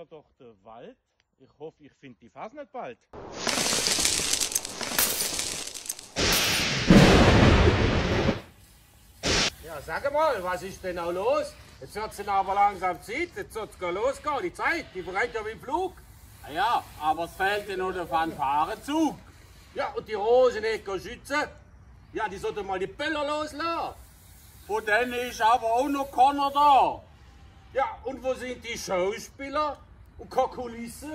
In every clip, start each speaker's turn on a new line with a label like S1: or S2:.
S1: doch der Wald. Ich hoffe, ich finde die Fasnet bald.
S2: Ja, sag mal, was ist denn auch los? Jetzt wird es aber langsam Zeit, jetzt soll es losgehen. Die Zeit, die verrennt ja wie im Flug.
S3: Ja, aber es fehlt ja nur der Fanfarenzug.
S2: Ja, und die Rosenegger Schützen, ja, die sollten mal die Böller loslassen.
S3: Von denen ist aber auch noch keiner da.
S2: Ja, und wo sind die Schauspieler und keine Kulissen?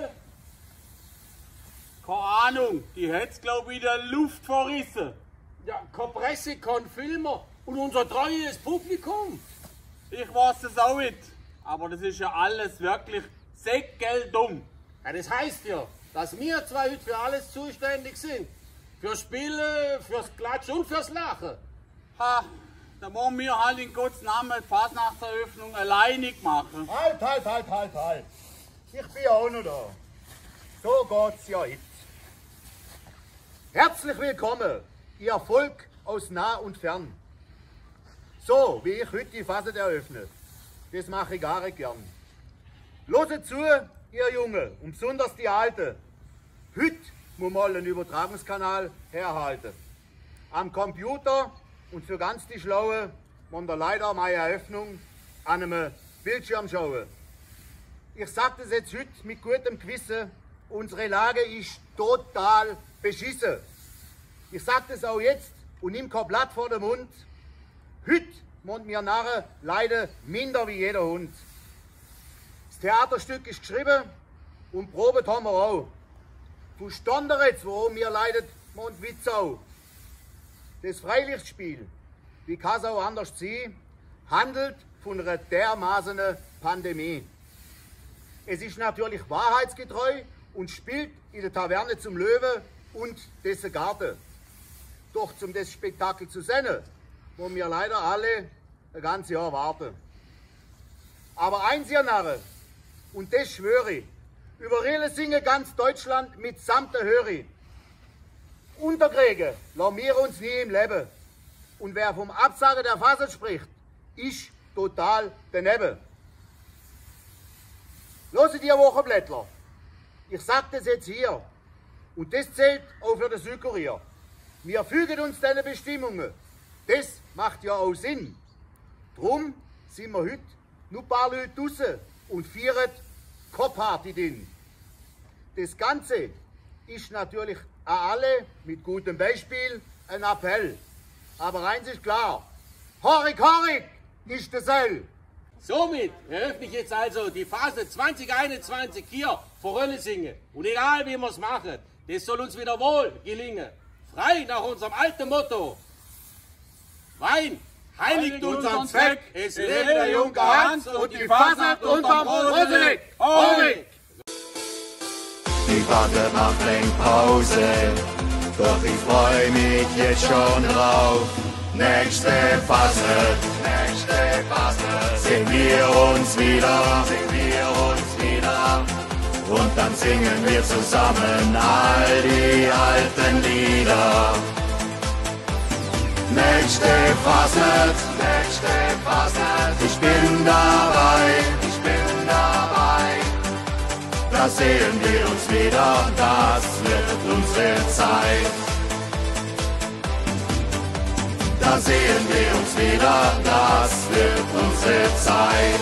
S3: Keine Ahnung, die hätt's glaub ich in der Luft verrissen.
S2: Ja, keine Presse, kein Filmer und unser treues Publikum.
S3: Ich weiß es auch nicht, aber das ist ja alles wirklich säckeldumm.
S2: Ja, das heißt ja, dass wir zwei heute für alles zuständig sind. Fürs Spielen, fürs Klatschen und fürs Lachen.
S3: Ha, da wollen wir halt in Gottes Namen die Fasnachtseröffnung alleinig machen.
S4: Halt. Ich bin auch noch da. So geht's ja jetzt. Herzlich willkommen, ihr Volk aus nah und fern. So, wie ich heute die Fasnet eröffne, das mache ich gar nicht gern. Hört zu, ihr Jungen, und besonders die Alten. Heute muss mal einen Übertragungskanal herhalten. Am Computer und für ganz die Schlaue muss da leider meine Eröffnung an einem Bildschirm schauen. Ich sage das jetzt heute mit gutem Gewissen, unsere Lage ist total beschissen. Ich sage das auch jetzt und nimm kein Blatt vor den Mund. Heute müssen wir Narren leiden minder wie jeder Hund. Das Theaterstück ist geschrieben und probiert haben wir auch. Von Standards, worum wir leidet, und Witzau. Das Freilichtspiel, wie kann es auch anders sein, handelt von einer dermaßenen Pandemie. Es ist natürlich wahrheitsgetreu und spielt in der Taverne zum Löwe und dessen Garten. Doch zum das Spektakel zu sehen, wo wir leider alle ein ganzes Jahr warten. Aber eins, ihr Narren, und das schwöre ich, über Rille singe ganz Deutschland mitsamt der Höri. Unterkriegen lassen wir uns nie im Leben. Und wer vom Absagen der Fasnet spricht, ist total daneben. Loset ihr Wochenblättler, ich sage das jetzt hier, und das zählt auch für den Südkurier. Wir fügen uns diesen Bestimmungen. Das macht ja auch Sinn. Drum sind wir heute nur ein paar Leute draussen und feiern Kopfparty drin. Das Ganze ist natürlich an alle mit gutem Beispiel ein Appell. Aber eins ist klar, Horik ist der Sell.
S2: Somit eröffne ich jetzt also die Phase 2021 hier vor Röllesingen. Und egal wie wir es machen, das soll uns wieder wohl gelingen. Frei nach unserem alten Motto. Wein heiligt unseren Zweck. Es lebt der Junker Hans und die Fasnet unterm Roseneck. Horik!
S5: Die Bande macht längst Pause, doch ich freu mich jetzt schon drauf. Nächste Fasnet, sehen wir uns wieder, und dann singen wir zusammen all die alten Lieder. Nächste Fasnet, ich bin dabei, da sehen wir uns wieder, das wird unsere Zeit. Da sehen wir uns wieder, das wird unsere Zeit.